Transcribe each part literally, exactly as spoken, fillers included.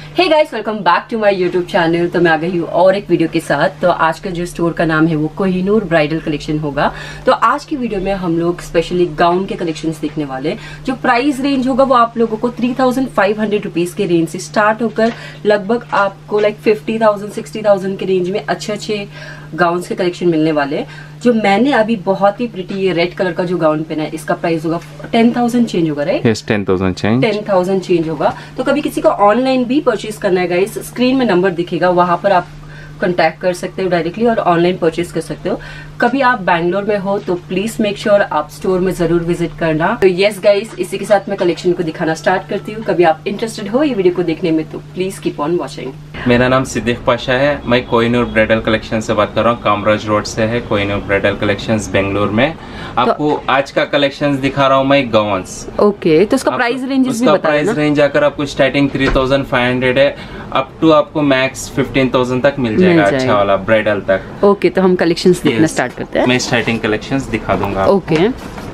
Hey guys, welcome back to my YouTube channel. तो मैं आ गई हूँ और एक वीडियो के साथ। तो आज का जो स्टोर का नाम है वो कोहिनूर ब्राइडल कलेक्शन होगा। तो आज की वीडियो में हम लोग स्पेशली गाउन के कलेक्शंस देखने वाले। जो प्राइस रेंज होगा वो आप लोगों को three thousand five hundred rupees के रेंज से स्टार्ट होकर लगभग आपको like fifty thousand sixty thousand के रेंज में अच्छे अच्छे गाउन्स के कलेक्शन मिलने वाले। जो मैंने अभी बहुत ही प्रिटी ये रेड कलर का जो गाउन पहना है, इसका प्राइस होगा टेन थाउजेंड चेंज होगा, right? Yes, ten thousand change ten thousand change होगा। तो कभी किसी को ऑनलाइन भी परचेज करना है गाइस, स्क्रीन में नंबर दिखेगा, वहां पर आप कांटेक्ट कर सकते हो डायरेक्टली और ऑनलाइन परचेज कर सकते हो। कभी आप बैंगलोर में हो तो प्लीज मेक श्योर आप स्टोर में जरूर विजिट करना। तो यस गाइस, इसी के साथ मैं कलेक्शन को दिखाना स्टार्ट करती हूँ। कभी आप इंटरेस्टेड हो ये वीडियो को देखने में तो प्लीज कीप ऑन वॉचिंग। मेरा नाम सिद्दीक पाशा है। मैं कोहिनूर ब्राइडल कलेक्शन से बात कर रहा हूँ। कामराज रोड से है कोहिनूर ब्राइडल कलेक्शंस बेंगलुरु में। आपको तो, आज का कलेक्शंस दिखा रहा हूँ मैं गाउन्स। ओके, तो उसका प्राइस रेंज भी बता प्राइस रेंज आकर आपको starting three thousand five hundred है, अप टू आपको मैक्स फिफ्टीन थाउजेंड तक मिल जाएगा, अच्छा वाला ब्राइडल तक। ओके, तो हम कलेक्शंस देखना स्टार्ट करते हैं। मैं स्टार्टिंग कलेक्शंस दिखा दूंगा। ओके,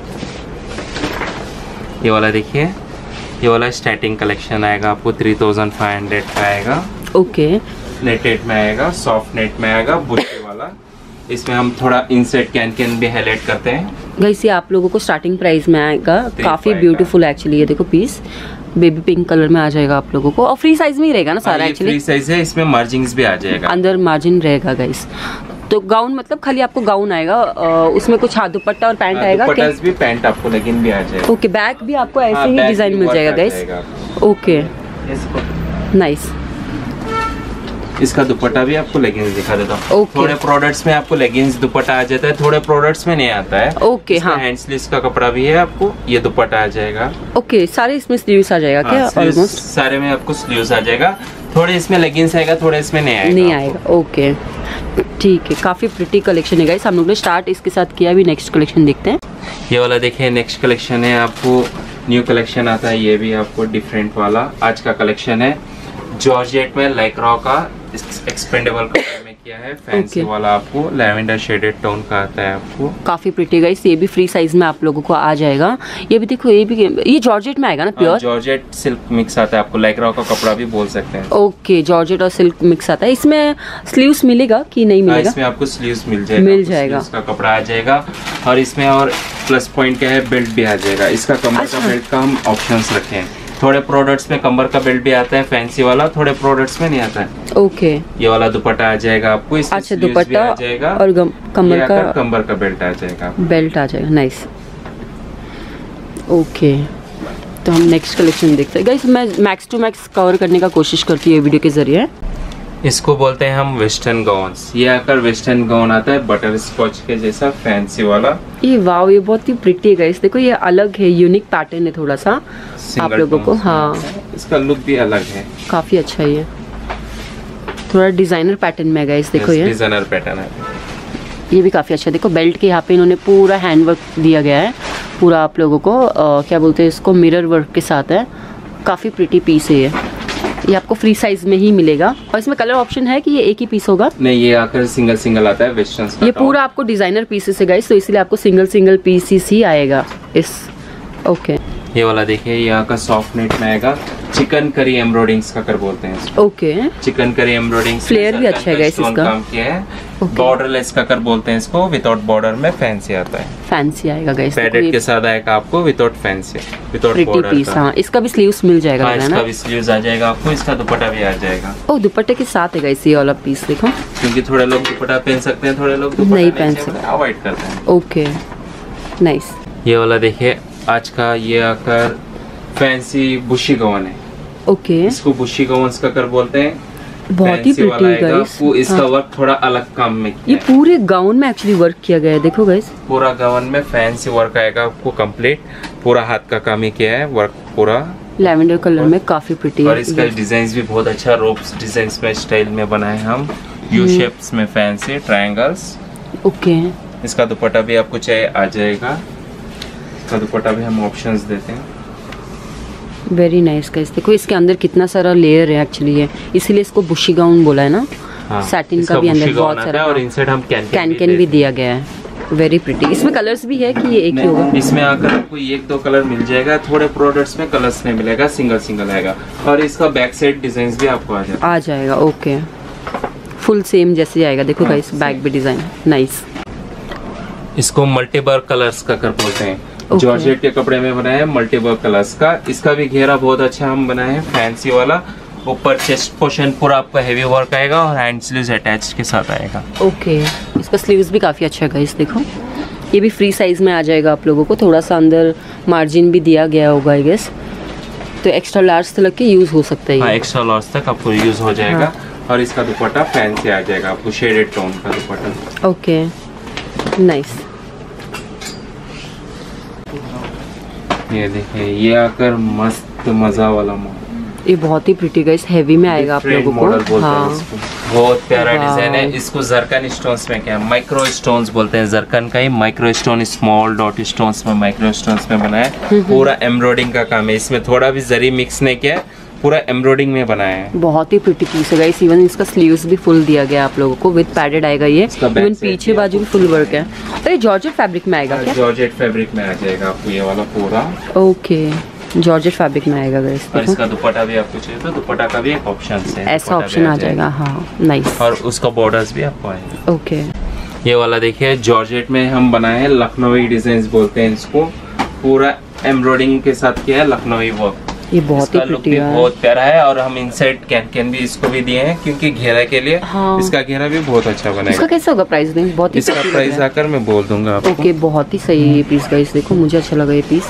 ये वाला देखिए, ये वाला स्टार्टिंग कलेक्शन आएगा आपको थ्री थाउजेंड फाइव हंड्रेड का आएगा। ओके, नेटेड में आएगा, सॉफ्ट नेट में आएगा, बुशे वाला। इसमें हम थोड़ा इनसेट कैन कैन भी हाईलाइट करते हैं। गाइस ये आप लोगों को स्टार्टिंग प्राइस में आएगा। काफी ब्यूटीफुल एक्चुअली, ये देखो पीस बेबी पिंक कलर में आ जाएगा आप लोगों को, और फ्री साइज में ही रहेगा ना सारा। एक्चुअली फ्री साइज है, इसमें मार्जिंग्स भी आ जाएगा, अंदर मार्जिन रहेगा गाइस। तो गाउन मतलब खाली आपको गाउन आएगा, उसमें कुछ हाथ दुपट्टा और पैंट आएगा। दुपट्टा भी, पैंट आपको लेकिन भी आ जाएगा। ओके, बैक भी आपको ऐसे ही डिजाइन मिल जाएगा गाइस। Okay, nice. इसका दुपट्टा भी आपको लेगिंग्स दिखा देता हूँ। okay. थोड़े प्रोडक्ट्स में आपको लेगिंग्स दुपट्टा आ जाता है, थोड़े प्रोडक्ट्स में नहीं आता है। ओके okay, हाँ, हैंड स्लीव्स का कपड़ा भी है, आपको ये दुपट्टा आ जाएगा। ओके okay, सारे इसमें स्लीव्स आ जाएगा क्या? ऑलमोस्ट सारे में आपको स्लीव्स आ जाएगा। थोड़े इसमें लेगिंग्स आएगा, थोड़े इसमें नहीं आएगा। नहीं आएगा, ओके ठीक है। काफी प्रिटी कलेक्शन है गाइस। हम लोग ने स्टार्ट इसके साथ किया, अभी नेक्स्ट कलेक्शन देखते हैं। ये वाला देखिए, नेक्स्ट कलेक्शन है, आपको न्यू कलेक्शन आता है। ये भी आपको डिफरेंट वाला आज का कलेक्शन है। जॉर्जेट में लाइक्रा का एक्सपेंडेबल कपड़े में किया है। Fancy okay. वाला आपको लैवेंडर शेडेड टोन का आता है आपको। काफी प्रिटी गाइस, ये भी फ्री साइज में आप लोगों को आ जाएगा। ये भी देखो, ये भी ये जॉर्जेट में आएगा ना, प्योर जॉर्जेट सिल्क मिक्स आता है आपको, लाइक्रा का कपड़ा भी बोल सकते हैं। ओके, जॉर्जेट और सिल्क मिक्स आता है। इसमें स्लीव्स मिलेगा कि नहीं मिलेगा? इसमें आपको स्लीव्स मिल जाएगा, मिल जाएगा, इसका कपड़ा आ जाएगा। और इसमें और प्लस पॉइंट क्या है, बेल्ट भी आ जाएगा। इसका कमर अच्छा। का बेल्ट का हम ऑप्शंस रखे हैं। थोड़े प्रोडक्ट्स में कमर का बेल्ट भी आता है फैंसी वाला, थोड़े प्रोडक्ट्स में नहीं आता है। ओके, ये वाला दुपट्टा आ जाएगा आपको, इसमें अच्छा दुपट्टा आ जाएगा और कमर का कमर का बेल्ट आ जाएगा, बेल्ट आ जाएगा। Nice, okay. तो हम नेक्स्ट कलेक्शन देखते हैं गाइस। मैं मैक्स टू मैक्स कवर करने का कोशिश करती हूँ वीडियो के जरिए। इसको बोलते हैं हम वेस्टर्न गाउन्स। ये आकर वेस्टर्न गाउन आता है, बटर स्कॉच के जैसा फैंसी वाला। ये वाव, ये बहुत ही प्रिटी है गाइस। देखो ये अलग है, यूनिक पैटर्न है थोड़ा सा आप लोगों को। हाँ, इसका लुक भी अलग है, काफी अच्छा है। ये थोड़ा डिजाइनर पैटर्न में है गाइस। देखो ये डिजाइनर पैटर्न है, ये भी काफी अच्छा। देखो बेल्ट के यहाँ पे इन्होंने पूरा हैंड वर्क दिया गया है, पूरा आप लोगों को आ, क्या बोलते हैं इसको, मिरर वर्क के साथ है। काफी प्रिटी पीस है ये। ये आपको फ्री साइज में ही मिलेगा। और इसमें कलर ऑप्शन है कि ये एक ही पीस होगा? नहीं, ये आकर सिंगल सिंगल आता है वेस्टर्न। ये पूरा आपको डिजाइनर पीसेस है गाइस, तो इसलिए आपको सिंगल सिंगल पीसेस ही आएगा इस। ओके, ये वाला देखिए, ये आकर सॉफ्ट नेट में आएगा। चिकन करी एम्ब्रॉयडिंग्स का कर बोलते हैं इसको। Okay, chikankari embroidering, flare भी अच्छा है गाइस इसका, काम किया है। बॉर्डरलेस का कर बोलते हैं इसको, विदाउट बॉर्डर में फैंसी आता है। फैंसी आएगा गाइस, पैडेड के साथ आएगा आपको, without fancy, without border piece. हाँ, इसका भी स्लीव्स मिल जाएगा। हाँ, इसका भी स्लीव्स आ जाएगा आपको, इसका दुपट्टा भी आ जाएगा। ओ, दुपट्टे के साथ है गाइस ये वाला पीस। देखो, क्योंकि थोड़े लोग दुपट्टा पहन सकते हैं, थोड़े लोग दुपट्टा नहीं पहन सकते, अवॉइड करते हैं। Okay, nice. ये वाला देखिए आज का, ये आकर फैंसी बुशी गाउन है। ओके, इसको बुशी गाउन्स का कर बोलते हैं। बहुत ही प्रिटी गाइस। इसका हाँ। वर्क थोड़ा अलग काम में किया। ये पूरे गाउन में एक्चुअली वर्क किया गया है। देखो गाइस, पूरा गाउन में फैंसी वर्क आएगा आपको कंप्लीट। पूरा हाथ का काम ही किया है, वर्क पूरा लैवेंडर कलर में, काफी प्रिटी है। और इसका डिजाइन भी बहुत अच्छा, रोप्स डिजाइन में स्टाइल में बनाए हम, यू शेप्स में फैंसी ट्रायंगल्स। ओके, इसका दुपट्टा भी आपको चाहिए आ जाएगा। इसका दुपट्टा भी हम ऑप्शंस देते हैं। Very nice guys. देखो इसके अंदर कितना सारा लेयर है एक्चुअली, है इसीलिए इसको बुशी गाउन बोला है ना। हाँ, सैटिन का भी अंदर बहुत सारा, और इनसाइड हम कैन कैन कैन भी दिया गया है। Very pretty. इसमें कलर्स भी है कि ये एक ही होगा? इसमें आकर आपको एक दो कलर मिल जाएगा, थोड़े प्रोडक्ट्स में कलर्स नहीं मिलेगा, सिंगल सिंगल आएगा। और इसका बैक साइड डिजाइन भी आपको आ जाएगा आ जाएगा ओके, फुल सेम जैसे आएगा। देखो गाइस बैक भी डिजाइन नाइस। इसको मल्टीपल कलर्स का कर बोलते हैं, okay. जॉर्जेट के कपड़े में बनाया है मल्टीपल कलर्स का। इसका भी घेरा बहुत अच्छा हम बनाए हैं, फैंसी वाला। ऊपर चेस्ट पोर्शन पूरा आपका हेवी वर्क आएगा और हैंड स्लीव्स अटैच के साथ आएगा। Okay okay. इसका स्लीव्स भी काफी अच्छा है गाइस, देखो ये भी फ्री साइज में आ जाएगा आप लोगों को। थोड़ा सा अंदर मार्जिन भी दिया गया होगा आई गेस, तो एक्स्ट्रा लार्ज तक के यूज हो सकता है। हाँ, एक्स्ट्रा लार्ज तक आपको यूज हो जाएगा। हाँ। और इसका दुपट्टा फैंसी आ जाएगा आपको, शेडेड टोन का दुपट्टा। Okay nice. ये देखिए, ये आकर मस्त मजा वाला मॉडल, ये बहुत ही प्रिटी गाइस, हेवी में आएगा आप लोगों को। हाँ बहुत प्यारा डिजाइन है। इसको जरकन स्टोन्स में क्या माइक्रो स्टोन्स बोलते हैं, जरकन का ही micro stone, small dot stones में माइक्रो स्टोन्स में बनाया है। पूरा एम्ब्रॉयडिंग का काम है, इसमें थोड़ा भी जरी मिक्स नहीं किया, पूरा एम्ब्रॉयडिंग में बनाया है। बहुत ही प्रिटी पीस है गाइस। इवन इसका स्लीव्स भी फुल दिया गया आप लोगों को, विद पैडेड आएगा ये। इवन पीछे बाजू भी फुल वर्क है। तो ये जॉर्जेट फैब्रिक में आएगा क्या? जॉर्जेट फैब्रिक में आ जाएगा आपको ये वाला पूरा। ओके जॉर्जेट फैब्रिक में आएगा गाइस। और इसका दुपट्टा भी आपको चाहिए तो दुपट्टा का भी एक ऑप्शन है, ऐसा ऑप्शन आ जाएगा। हाँ नाइस। और उसका बॉर्डर्स भी आपको आएगा। ओके ये वाला देखिए, जॉर्जेट में हम बनाए हैं, लखनवी डिजाइन बोलते हैं इसको। पूरा एम्ब्रॉयडिंग के साथ किया है लखनवी वर्क। ये बहुत ही प्रिटी है, बहुत प्यारा है। और हम इनसाइड कैन कैन भी इसको भी दिए हैं क्योंकि घेरा के लिए। हाँ। इसका घेरा भी बहुत अच्छा बनेगा। इसका कैसा होगा प्राइस? नहीं बहुत ही इसका प्राइस आकर मैं बोल दूंगा आपको। ओके बहुत ही सही ये पीस गाइस, देखो मुझे अच्छा लगा ये पीस,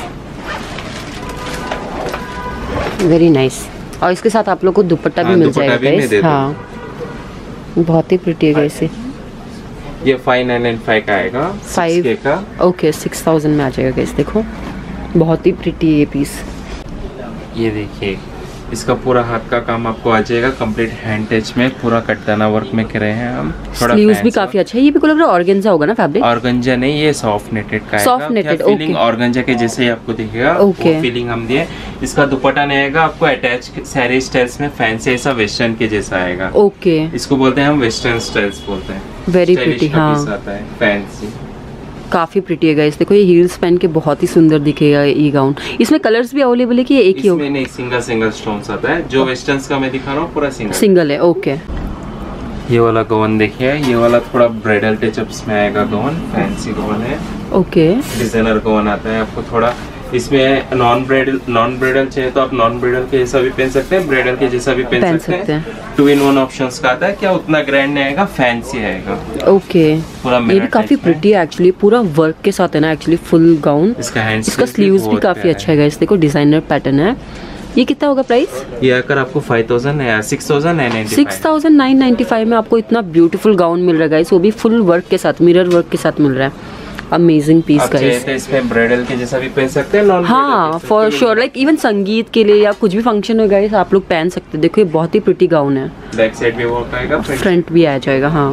वेरी नाइस। और इसके साथ आप लोग को दुपट्टा भी मिल जाएगा गाइस। हाँ बहुत ही प्रिटी है गाइस। ये फाइव नाइन नाइन फाइव का आएगा, फाइव का। ओके सिक्स थाउजेंड में आ जाएगा गाइस। देखो बहुत ही प्रिटी है ये पीस। ये देखिए, इसका पूरा हाथ का काम आपको आ जाएगा, कंप्लीट हैंड टच में, पूरा कटदाना वर्क में करे हैं हम। स्लीव्स भी काफी अच्छा है। ये भी को लग रहा है ऑर्गेन्जा होगा ना फैब्रिक? ऑर्गेन्जा नहीं, ये सॉफ्ट नेटेड का है। Soft netted okay. Feeling organza के जैसे ही आपको दिखेगा, ओके। वो फीलिंग हम दिए। इसका दुपट्टा नहीं आएगा आपको अटैच सारी स्टाइल्स में, फैंसी ऐसा वेस्टर्न के जैसा आएगा। ओके इसको बोलते हैं हम वेस्टर्न स्टाइल्स बोलते हैं। Very pretty. हाँ फैंसी काफी प्रिटी है गाइस। देखो ये हील्स पहन के बहुत ही सुंदर दिखेगा ये गाउन। इसमें कलर्स भी अवेलेबल है कि एक ही होगा? इसमें नहीं, सिंगल सिंगल स्टोन्स आता है। जो वेस्टर्न्स का मैं दिखा रहा हूँ पूरा सिंगल सिंगल है। ओके ये वाला गवन देखिए, ये वाला थोड़ा ब्राइडल टचअप्स में आएगा गवन, फैंसी गवन है। ओके डिजाइनर गवन आता है आपको थोड़ा। इसमें नॉन ब्राइडल नॉन ब्राइडल चाहिए तो आप नॉन ब्राइडल के जैसा भी पहन सकते हैं, ब्राइडल के जैसा भी पहन, पहन सकते, सकते हैं। टू इन वन ऑप्शंस का आता है। क्या उतना ग्रैंड नहीं आएगा, फैंसी आएगा। ओके पूरा ये भी काफी प्रिटी है एक्चुअली, पूरा वर्क के साथ है ना एक्चुअली, फुल गाउन। इसका हैंड इसका स्लीव्स भी काफी अच्छा है गाइस। देखो डिजाइनर पैटर्न है। ये कितना होगा प्राइस? ये आकर आपको फाइव थाउजेंड या six thousand nine ninety six thousand nine ninety five में आपको इतना ब्यूटीफुल गाउन मिल रहा है गाइस, वो भी फुल वर्क के साथ, मिरर वर्क के साथ मिल रहा है। Amazing piece guys. तो इसमें ब्राइडल के जैसा भी पहन सकते हैं, नॉन हाँ फॉर श्योर, लाइक इवन संगीत के लिए या कुछ भी फंक्शन हो गाइस आप लोग पहन सकते हैं। देखो ये बहुत ही प्रिटी गाउन है। बैक साइड भी वर्क आएगा, फ्रंट भी आ जाएगा। हाँ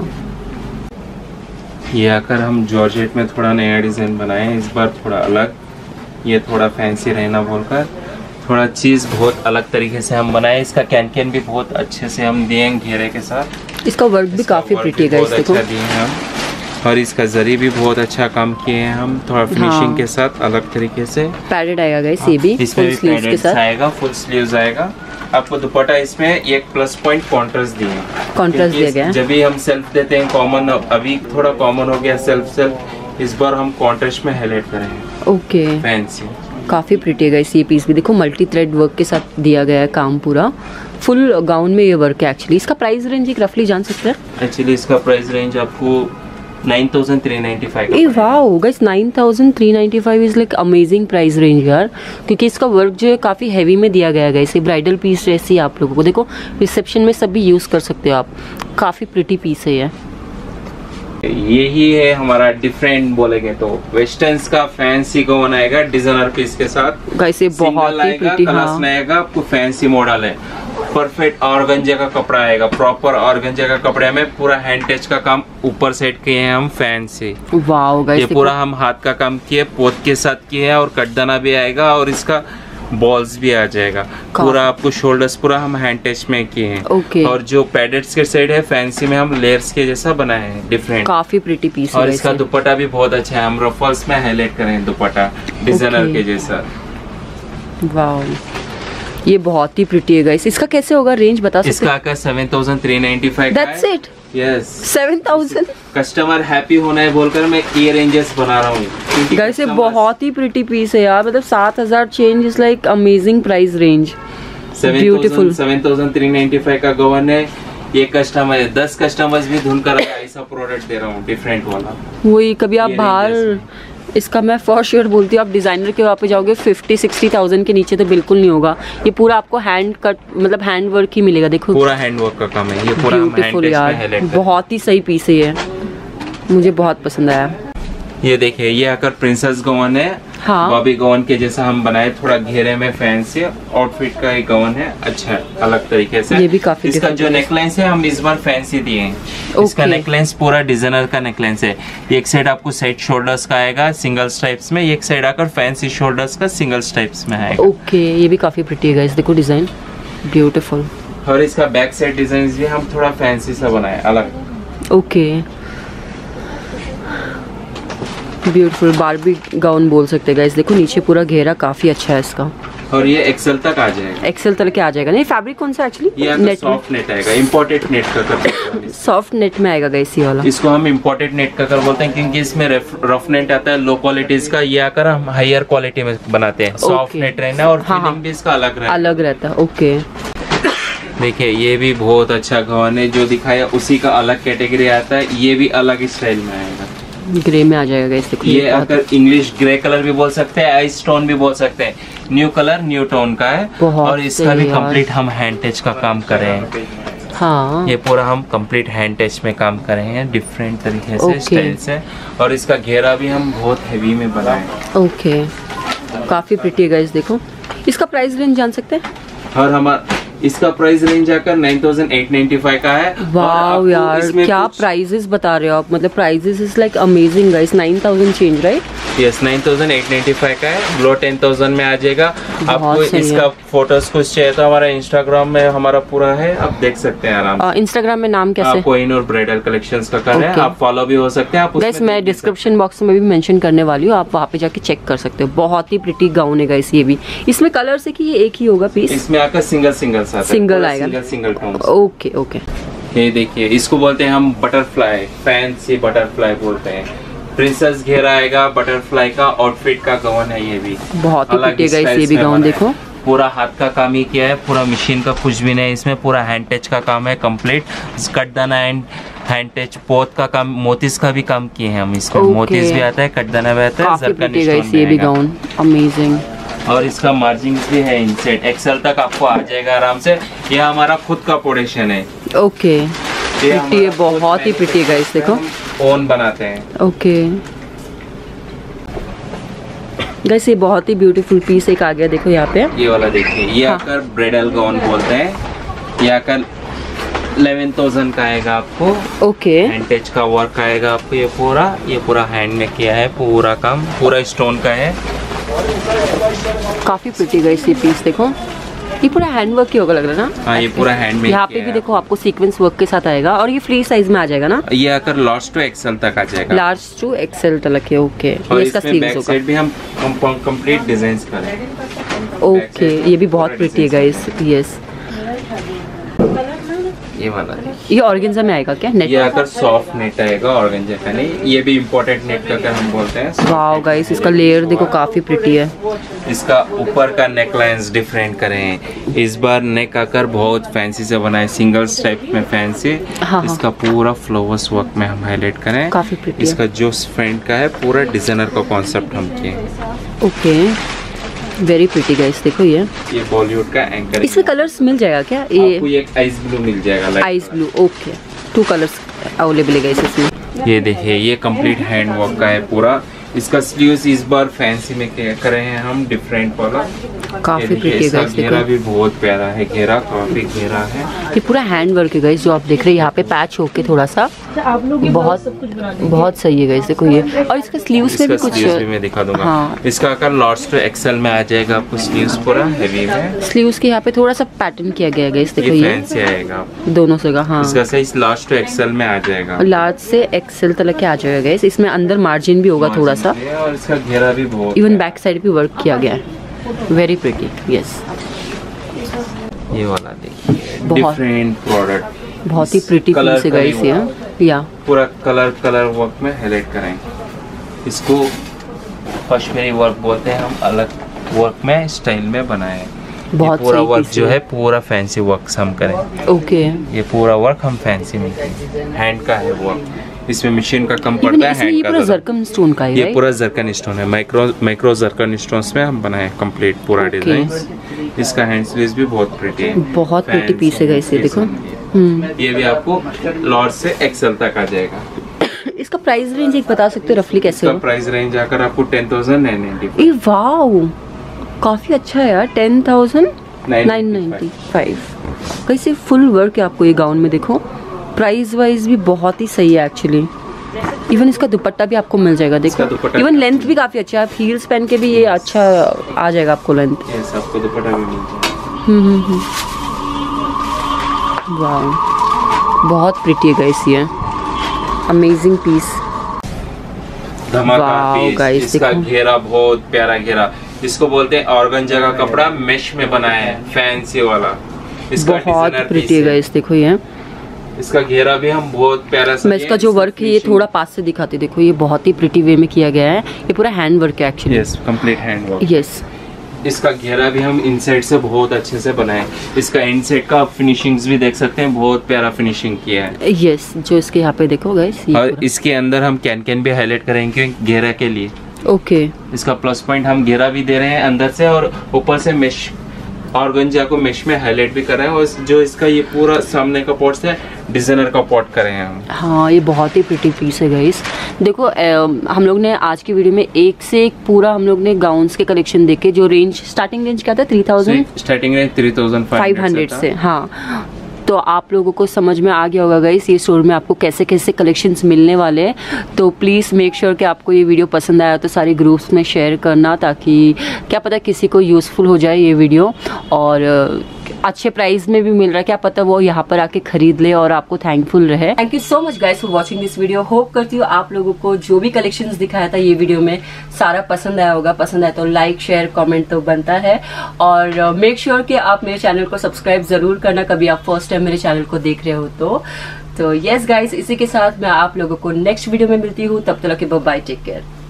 ये आकर हम जॉर्जेट में थोड़ा नया डिजाइन बनाए हैं इस बार, थोड़ा अलग। ये थोड़ा फैंसी रहना बोलकर थोड़ा चीज बहुत अलग तरीके से हम बनाए। इसका कैन कैन भी बहुत अच्छे से हम दिए घेरे के साथ। इसका वर्क भी काफी प्रिटी गाइस देखो। और इसका जरी भी बहुत अच्छा काम किए हैं हम, थोड़ा फिनिशिंग हाँ। के साथ अलग तरीके से। पैडेड आएगा गाइस ये भी, इसमें भी पैडेड के साथ आएगा, फुल स्लीव्स आएगा आपको। दुपट्टा इसमें एक प्लस पॉइंट कॉन्ट्रास्ट दिए, कॉन्ट्रास्ट दिया गया। जब भी हम सेल्फ देते हैं कॉमन, अभी थोड़ा कॉमन हो गया सेल्फ सेल्फ, इस बार हम कॉन्ट्रास्ट में हाईलाइट करेंगे। ओके फैंसी काफी प्रिटी है गाइस। ये पीस भी देखो मल्टी थ्रेड वर्क के साथ दिया गया है काम, पूरा फुल गाउन में ये वर्क है एक्चुअली। इसका प्राइस रेंज एक रफली जान सकते हैं? एक्चुअली इसका प्राइस रेंज आपको nine thousand three ninety five. Ah wow guys, nine thousand three ninety five is like amazing price range यार, क्योंकि इसका वर्क जो है काफी हैवी में दिया गया है गाइस। ये ब्राइडल पीस जैसी आप लोगों को देखो, रिसेप्शन में सब भी यूज कर सकते हो आप। काफी प्रिटी पीस है ये। यही है हमारा डिफरेंट बोलेंगे तो वेस्टर्न्स का फैंसी गॉन आएगा डिजाइनर पीस के साथ गाइस। ये बहुत ही प्रिटी हाँ। आएगा आपको, फैंसी मॉडल है, परफेक्ट ऑर्गेन्जा का कपड़ा आएगा, प्रॉपर ऑर्गेन्जा का कपड़े में पूरा हैंड टच का काम ऊपर सेट किए हैं हम, फैंसी। वाओ गाइस ये पूरा हम हाथ का काम किए, पोत के साथ किए हैं और कटदाना भी आएगा। और इसका बॉल्स भी आ जाएगा। पूरा आपको शोल्डर्स पूरा हम हैंड टच में किए हैं। okay. और जो पैडेट्स के साइड है फैंसी में हम लेयर्स के जैसा बनाए हैं, डिफरेंट, काफी प्रिटी पीस। और इसका दुपट्टा भी बहुत अच्छा है, हम रफल्स में हाईलाइट करें दुपट्टा डिजाइनर के जैसा। वाओ, ये बहुत ही प्रिटी है गाइस। इसका कैसे होगा, रेंज बता सकते हैं? इसका का seven thousand three ninety five. That's it. Yes, seven thousand. Customer happy होना है बोलकर मैं ये रेंजेस बना रहा हूँ गाइस। ये बहुत ही प्रिटी पीस है यार, मतलब सात हजार change is like amazing price range. Beautiful. Seven thousand three ninety five का गवन है। ये कस्टमर है, दस कस्टमर्स भी ढूंढ कर ऐसा प्रोडक्ट दे रहा हूँ डिफरेंट वाला। वही कभी आप बाहर, इसका मैं फॉर श्योर बोलती हूँ, आप डिजाइनर के वहाँ पे जाओगे फिफ्टी सिक्सटी थाउजेंड के नीचे तो बिल्कुल नहीं होगा। ये पूरा आपको हैंड कट मतलब हैंड वर्क ही मिलेगा। देखो पूरा हैंड वर्क का काम है ये, पूरा ब्यूटीफुल यार, बहुत ही सही पीस है ये, मुझे बहुत पसंद आया। ये देखिए, ये आकर प्रिंसेस गवन है। हाँ। बॉबी गवन के जैसा हम बनाए, थोड़ा घेरे में फैंसी आउटफिट का एक गवन है, अच्छा है, अलग तरीके से। ये भी काफी इसका जो नेकलाइंस है हम इस बार फैंसी दिए हैं। okay. इसका नेकलाइंस पूरा डिजाइनर का नेकलाइंस है। एक साइड आपको सेट शोल्डर्स का आएगा सिंगल स्ट्राइप्स में, एक साइड आकर फैंसी शोल्डर्स का सिंगल स्ट्राइप्स में आएगा। ओके okay, ये भी काफी प्रिटी है गाइस, देखो डिजाइन ब्यूटीफुल। और इसका बैक साइड डिजाइन भी हम थोड़ा फैंसी सा बनाए, अलग। ओके, ब्यूटीफुल बारबी गाउन बोल सकते हैं गाइस। देखो नीचे पूरा घेरा काफी अच्छा है इसका, और ये एक्सेल तक आ जाएगा। एक्सेल तक के आ जाएगा। नहीं, फैब्रिक कौन सा एक्चुअली? ये नेट सॉफ्ट नेट आएगा, इंपोर्टेड नेट का कर सॉफ्ट नेट में आएगा गाइस ये वाला। इसको हम इंपोर्टेड नेट का कर बोलते हैं क्योंकि इसमें रफ नेट आता है लो क्वालिटीज का, ये आकर हम हायर क्वालिटी में बनाते हैं। सॉफ्ट नेट रहना और फिनिंग भी इसका अलग रहता है, अलग रहता है। ओके, देखिए ये भी बहुत अच्छा गवन है, जो दिखाया उसी का अलग कैटेगरी आता है। ये भी अलग स्टाइल में आएगा, ग्रे में आ जाएगा इस। देखो ये अगर इंग्लिश ग्रे कलर भी बोल सकते हैं, आइस टोन भी बोल सकते हैं। न्यू कलर न्यू टोन का है, और इसका भी कंप्लीट हम हैंड टच का काम कर रहे हैं। हाँ, ये पूरा हम कंप्लीट हैंड टच में काम कर रहे हैं डिफरेंट तरीके से, स्टाइल से। और इसका घेरा भी हम बहुत हेवी में बनाए। ओके, काफी प्रिटी है गाइस। देखो इसका प्राइस रेंज जान सकते हैं? और हमारा इसका प्राइस रेंज आकर nine thousand eight ninety five का है। वाओ यार, क्या प्राइसेस बता रहे हो आप, मतलब prices is like amazing guys. Nine thousand change right? Yes, nine thousand eight ninety five का है, बिलो टेन थाउजेंड में आ जाएगा। आपको इसका फोटोज कुछ चाहिए तो हमारा इंस्टाग्राम में हमारा पूरा है, आप देख सकते हैं आराम से। इंस्टाग्राम में नाम कैसे? कोहिनूर ब्राइडल कलेक्शंस का कर रहे हैं, आप फॉलो भी हो सकते हैं। आप गाइस मैं डिस्क्रिप्शन बॉक्स में भी मेंशन करने वाली हूँ, आप वहाँ पे जाके चेक कर सकते हो। बहुत ही प्रिटी गाउन है गाइस ये भी। इसमें कलर से कि ये एक ही होगा पीस? इसमें आकर सिंगल सिंगल सा सिंगल आएगा, single single tone. Okay okay, ये देखिए, इसको बोलते हैं हम बटरफ्लाई, फैंसी बटरफ्लाई बोलते हैं। प्रिंसेस घेरा आएगा, बटरफ्लाई का आउटफिट का गवन है। ये भी बहुत ही प्रिटी गाइस, ये भी गाउन देखो, पूरा हाथ का काम ही किया है, पूरा मशीन का कुछ भी नहीं, इसमें पूरा हैंड टच का काम है complete. Katdana and hand touch पोत का काम, मोतीस का भी काम किए हैं हम इसमें। okay. मोतीस भी आता है, कटदाना भी आता है, जरकन स्टोन ये भी गाउन अमेजिंग। और इसका मार्जिन भी है इनसेट, एक्सेल तक आपको आ जाएगा आराम से। ये हमारा खुद का प्रोडक्शन है। ओके, प्रिटी है, बहुत ही प्रिटी है गाइस। देखो ओन बनाते हैं। ओके गाइस, ये बहुत ही ब्यूटीफुल पीस एक आ गया, देखो यहाँ पे ये वाला देखिए, ये हाँ। आकर ब्राइडल गाउन बोलते हैं। ये आकर इलेवन थाउजेंड का आएगा आपको। ओके, हैंड टच का वर्क आएगा आपको, ये पूरा ये पूरा हैंड में किया है, पूरा काम पूरा स्टोन का है। काफी प्रिटी गाइस ये पीस। देखो ये पूरा हैंड वर्क ही होगा लग रहा है ना? हाँ, ये पूरा हैंड में। यहाँ पे भी देखो आपको सीक्वेंस वर्क के साथ आएगा, और ये फ्री साइज में आ जाएगा ना? ये आकर लार्ज टू एक्सेल तक आ जाएगा, लार्ज टू एक्सेल तक है। ओके, और ये इसका इसमें स्लीव्स बैक होगा। साइड भी हम कंप्लीट डिजाइन करें। ओके, ये भी बहुत प्रिटी है गाइस। यस, ये वाला ये ऑर्गेन्जा में आएगा क्या? नेट? ये आकर सॉफ्ट नेट आएगा, ऑर्गेन्जा का नहीं, ये भी इम्पोर्टेंट नेट का हम बोलते हैं। वाओ गाइस, इसका लेयर देखो काफी प्रिटी है। इसका ऊपर का नेक लाइन्स डिफरेंट करे हैं इस बार। नेक आकर बहुत फैंसी से बनाए, सिंगल स्टेप में फैंसी। हाँ, इसका पूरा फ्लावर्स वर्क में हम हाईलाइट करें, काफी प्रिटी। इसका जो फ्रंट का है पूरा डिजाइनर का कॉन्सेप्ट हम किए। Okay, very pretty guys. देखो ये ये बॉलीवुड का एंकर। इसमें कलर्स मिल जाएगा क्या? ये आपको एक आइस ब्लू मिल जाएगा, ice blue. Okay, two colours available है गाइस इसमें। ये देखिए, ये कंप्लीट हैंड वर्क का है पूरा। इसका स्लीव्स इस बार फैंसी में कर रहे हैं हम, डिफरेंट वाला। काफी प्रिटी है इसका गाइस, घेरा भी बहुत प्यारा है, घेरा काफी घेरा है। ये पूरा हैंड वर्क है गाइस, जो आप देख रहे हैं यहाँ पे पैच होके थोड़ा सा आप लोग बहुत बहुत सही है गाइस। देखो ये, और इसका स्लीव्स में भी कुछ, स्लीव्स भी मैं दिखा दूंगा। हाँ। इसका आकार लार्ज टू एक्सेल में आ जाएगा आपको, स्लीव्स पूरा हेवी में। स्लीव्स के यहाँ पे थोड़ा सा पैटर्न किया गया है गाइस, देखो ये ये फैंसी आएगा दोनों से का। हाँ, इसका साइज लार्ज टू एक्सेल में आ जाएगा, लार्ज से एक्सेल तक के आ जाएगा गाइस। इसमें अंदर मार्जिन भी होगा थोड़ा सा, और इसका घेरा भी बहुत, इवन बैक साइड भी वर्क किया गया है। Very pretty, yes. ये वाला देखिए, बहुत- डिफरेंट प्रोडक्ट, बहुत ही प्रिटी पीस है गाइस ये। या पूरा कलर कलर वर्क में हाईलाइट करेंगे इसको। कश्मीरी वर्क बोलते हैं हम, अलग वर्क में स्टाइल में बनाए हैं। बहुत ये पूरा सही वर्क piece जो है। है पूरा फैंसी वर्क हम करें। ओके, ये पूरा वर्क हम फैंसी में करें, हैंड का है वर्क, इसमें मशीन का कम इवन पड़ता है, इसमें हैंड ये का पूरा ज़्यादा। जरकन स्टोन का है, ये right? पूरा जरकन स्टोन है, माइक्रो माइक्रो जरकन स्टोन्स में हम बनाए कंप्लीट पूरा Okay. डिजाइन। इसका हैंड स्लीव्स भी बहुत प्रिटी है, बहुत प्रिटी Fancy पीस है गाइस ये, देखो। हम्म ये भी आपको लार्ज से एक्सेल तक आ जाएगा। इसका प्राइस रेंज एक बता सकते हो रफली कैसे इसका हो? प्राइस रेंज आकर आपको ten thousand nine ninety ah wow, काफी अच्छा है यार। Ten thousand nine ninety five. कैसे फुल वर्क है आपको ये गाउन में, देखो। प्राइस वाइज भी बहुत ही सही है एक्चुअली। इवन इसका दुपट्टा भी आपको मिल जाएगा, इसका देखो। दुपट्टा इवन लेंथ भी काफी अच्छा है, आप हील्स पहन के भी ये अच्छा आ जाएगा आपको लेंथ। यस, आपको दुपट्टा भी मिल जाएगा। हम्म हम्म हम्म वाओ, बहुत प्रिटी है गाइस ये, अमेजिंग पीस। धमाका Wow, पीस। guys, इसका देखो। घेरा बहुत प्यारा घेरा, इसको बोलते हैं ऑर्गेन्जा का कपड़ा मेश में बनाया है, फैंसी वाला। इसका बहुत डिजाइनर प्रिटी पीस है है। गाइस, देखो ये। इसका घेरा भी हम बहुत प्यारा सा, मैं इसका जो वर्क है ये थोड़ा पास से दिखाती, देखो ये बहुत ही प्रिटी वे में किया गया है। ये पूरा हैंड वर्क है actually. Yes, complete hand work. Yes, इसका घेरा भी हम इनसाइड से बहुत अच्छे से बनाए। इसका इनसाइड का फिनिशिंग्स भी देख सकते हैं, बहुत प्यारा फिनिशिंग किया है। यस, जो इसके यहाँ पे देखो गाइस। और इसके अंदर हम कैन कैन भी हाईलाइट करेंगे घेरा के लिए। ओके, इसका प्लस पॉइंट हम घेरा भी दे रहे हैं अंदर से, और ऊपर से मेश ऑर्गेन्जा को मेश में हाईलाइट भी कर रहे हैं। और जो इसका ये पूरा सामने का पॉट है, डिजाइनर का पॉट कर रहे हैं हम। हाँ, ये बहुत ही प्रिटी पीस है गाइस। देखो अ, हम लोग ने आज की वीडियो में एक से एक पूरा हम लोग ने गाउन्स के कलेक्शन देखे। जो रेंज, स्टार्टिंग रेंज क्या था? Three thousand starting range three thousand five hundred से। हाँ, तो आप लोगों को समझ में आ गया होगा गाइस ये स्टोर में आपको कैसे कैसे कलेक्शंस मिलने वाले हैं। तो प्लीज़ मेक श्योर कि आपको ये वीडियो पसंद आया तो सारे ग्रुप्स में शेयर करना, ताकि क्या पता किसी को यूज़फुल हो जाए ये वीडियो। और अच्छे प्राइस में भी मिल रहा है, क्या पता वो यहाँ पर आके खरीद ले और आपको थैंकफुल रहे। Thank you so much guys for watching this video. Hope करती हूँ आप लोगों को जो भी कलेक्शंस दिखाया था ये वीडियो में सारा पसंद आया होगा। पसंद आया तो लाइक शेयर कमेंट तो बनता है। और मेक श्योर कि आप मेरे चैनल को सब्सक्राइब जरूर करना, कभी आप फर्स्ट टाइम मेरे चैनल को देख रहे हो तो। तो यस गाइस, इसी के साथ मैं आप लोगों को नेक्स्ट वीडियो में मिलती हूँ। तब तक के बाय, टेक केयर।